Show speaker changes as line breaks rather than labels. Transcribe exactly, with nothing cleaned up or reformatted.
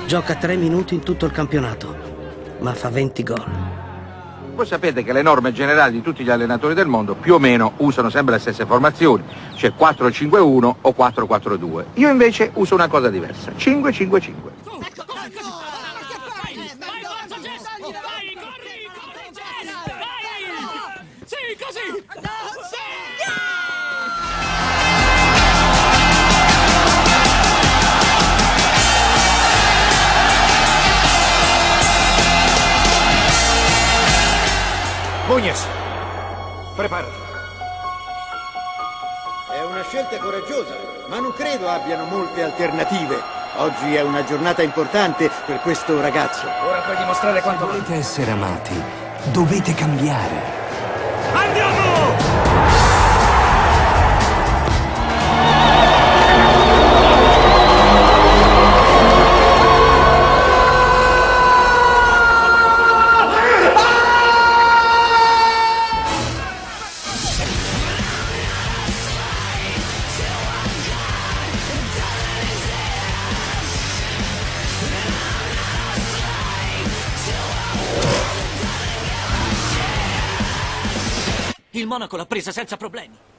Gioca tre minuti in tutto il campionato, ma fa venti gol.
Voi sapete che le norme generali di tutti gli allenatori del mondo più o meno usano sempre le stesse formazioni, cioè quattro cinque uno o quattro quattro due. Io invece uso una cosa diversa, cinque cinque cinque.
Muñez, preparati.
È una scelta coraggiosa, ma non credo abbiano molte alternative. Oggi è una giornata importante per questo ragazzo.
Ora puoi dimostrare quanto
volete essere amati, dovete cambiare.
Andiamo!
Il Monaco l'ha presa senza problemi.